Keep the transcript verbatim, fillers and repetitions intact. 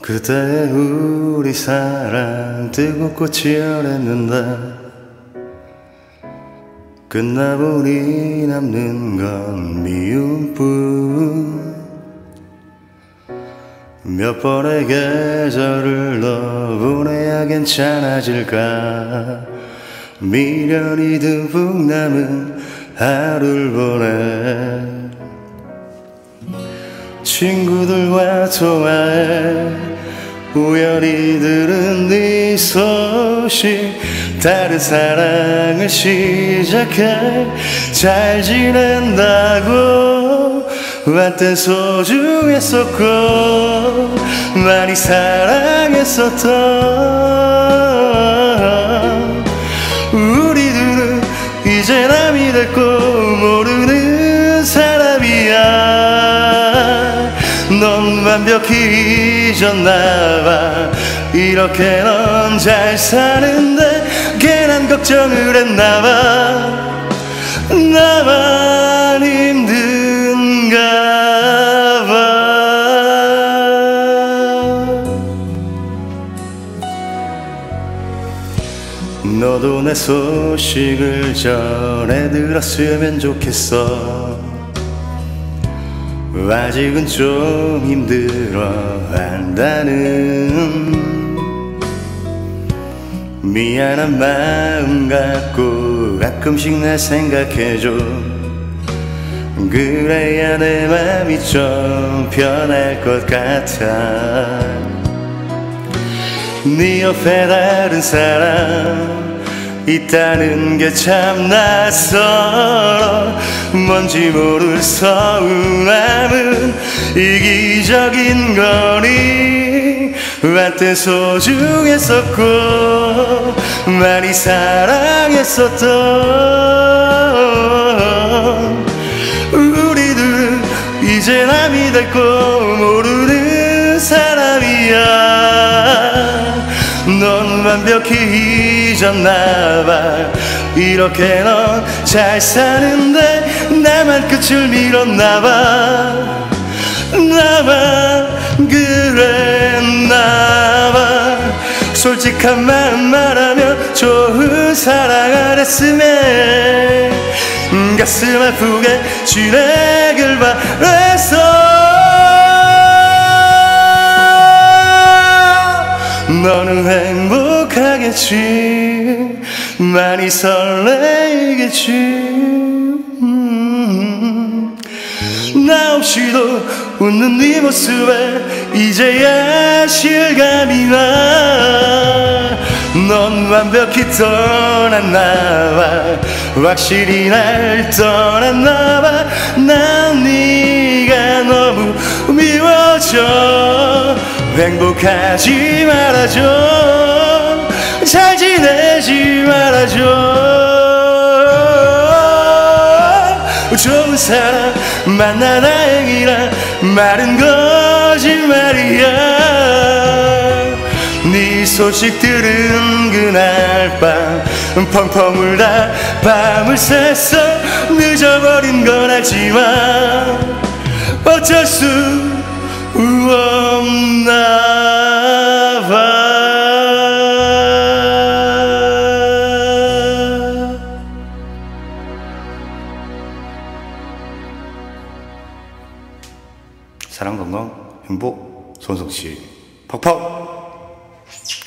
그때 우리 사랑 뜨거운 꽃이 열했는데 끝나보니 남는 건 미움뿐. 몇 번의 계절을 더 보내야 괜찮아질까. 미련이 듬뿍 남은 하루를 보내. 친구들과 통화해 우연히 들은 네 소식. 다른 사랑을 시작해 잘 지낸다고. 한때 소중했었고 많이 사랑했었던 우리들은 이제 남이 됐고 모르는 사람이야. 넌 완벽히 잊었나봐. 이렇게 넌 잘 사는데 괜한 걱정을 했나봐. 나만 힘든가봐. 너도 내 소식을 전해 들었으면 좋겠어. 아직은 좀 힘들어 한다는 미안한 마음 갖고 가끔씩 날 생각해줘. 그래야 내 맘이 좀 편할 것 같아. 네 옆에 다른 사람 있다는 게 참 낯설어. 뭔지 모를 서운함은 이기적인 거니. 한때 소중했었고 많이 사랑했었던 우리들은 이제 남이 됐고 모르는 사람이야. 넌 완벽히 잊었나봐. 이렇게 넌 잘 사는데 나만 끝을 밀었나봐. 나만 그랬나봐. 솔직한 마음 말하면 좋은 사랑 안 했음에 가슴 아프게 지내길 바랬어. 너는 행복하겠지. 많이 설레겠지. 음. 나 없이도 웃는 네 모습에 이제야 실감이 나. 넌 완벽히 떠났나봐. 확실히 날 떠났나봐. 난 네가 너무 미워져. 행복하지 말아줘. 잘 지내지 말아줘. 좋은 사람 만나 다행이라 말은 거짓말이야. 네 소식 들은 그날 밤 펑펑 울다 밤을 샜어. 늦어버린 건 알지만 어쩔 수 없나 봐. 사랑, 건강, 행복, 손석씨 팍팍.